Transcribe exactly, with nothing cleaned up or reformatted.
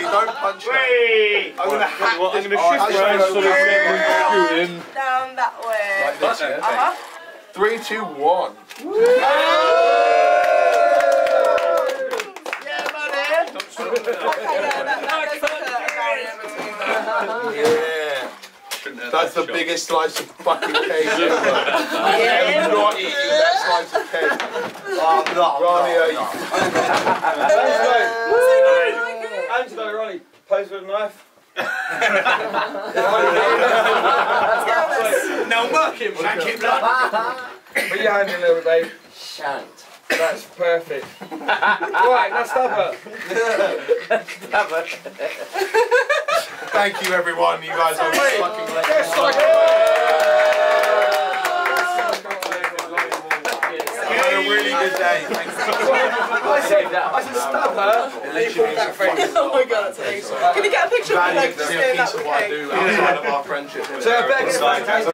don't punch her. I'm gonna hack well, this. I'm gonna shift around so that we're scooting. Down that way. Like this, yeah? Uh-huh. Three, two, one. Yeah, buddy. Okay, yeah, that, that does put a barrier between them. Yeah. That's the biggest slice of fucking cake ever. Yeah. I'm not eating that slice of cake. Oh, no. Ronnie, are you? Angelo, Ronnie, pose with a knife. No working, shank it, blood. Put your hand in a little bit, babe. Shan't. That's perfect. Right, now stab her. Stab her. Thank you, everyone. You guys are fucking legends. Yes, like You had a really good day. Thank you. I said, I said stab her. And then you pulled that face. Oh my god, that's amazing. Can you get a picture of me like just doing that Piece of with what I cake? do outside of our friendship. So I better get back.